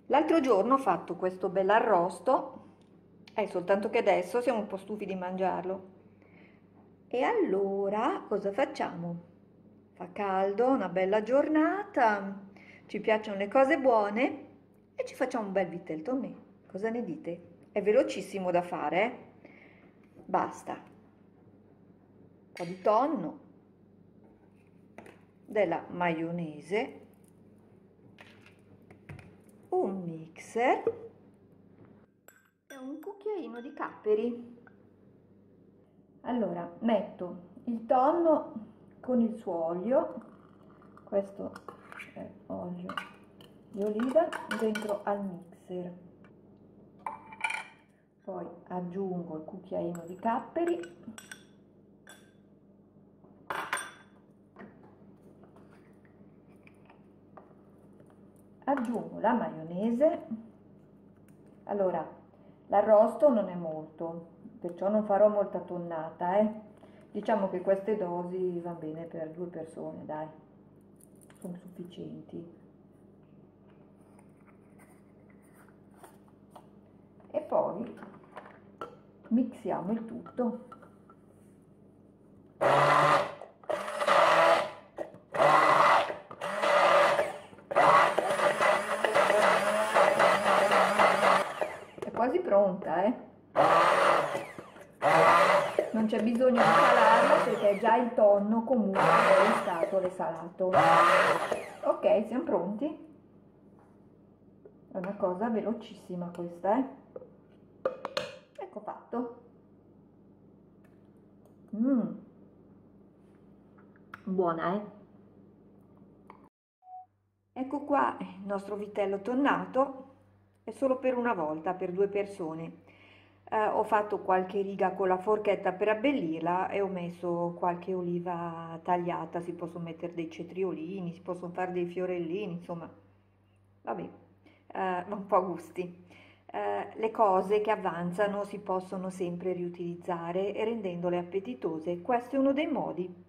L'altro giorno ho fatto questo bell'arrosto, soltanto che adesso siamo un po' stufi di mangiarlo. E allora cosa facciamo? Fa caldo, una bella giornata, ci piacciono le cose buone e ci facciamo un bel vitel toné. Cosa ne dite? È velocissimo da fare, eh? Basta. Un po' di tonno, della maionese, un mixer e un cucchiaino di capperi. Allora, metto il tonno con il suo olio, questo è olio di oliva, dentro al mixer. Poi aggiungo il cucchiaino di capperi, aggiungo la maionese. Allora, l'arrosto non è molto, perciò non farò molta tonnata, Diciamo che queste dosi va bene per 2 persone, dai, sono sufficienti. E poi mixiamo il tutto. È quasi pronta, Non c'è bisogno di salarla perché già il tonno comunque è stato risalato. Ok, siamo pronti. È una cosa velocissima questa, Ecco fatto. Buona, Ecco qua il nostro vitello tonnato, è solo per una volta, per 2 persone. Ho fatto qualche riga con la forchetta per abbellirla e ho messo qualche oliva tagliata, si possono mettere dei cetriolini, si possono fare dei fiorellini, insomma, vabbè, un po' a gusti. Le cose che avanzano si possono sempre riutilizzare e rendendole appetitose, questo è uno dei modi.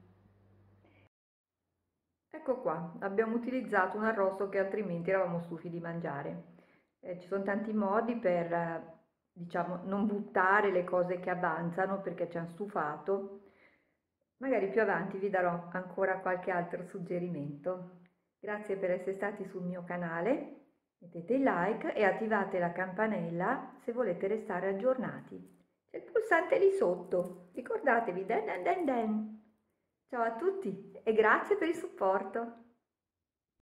Ecco qua, abbiamo utilizzato un arrosto che altrimenti eravamo stufi di mangiare. Ci sono tanti modi per, diciamo, non buttare le cose che avanzano perché ci hanno stufato. Magari più avanti vi darò ancora qualche altro suggerimento. Grazie per essere stati sul mio canale, mettete il like e attivate la campanella se volete restare aggiornati. C'è il pulsante lì sotto, ricordatevi, den den den den. Ciao a tutti e grazie per il supporto.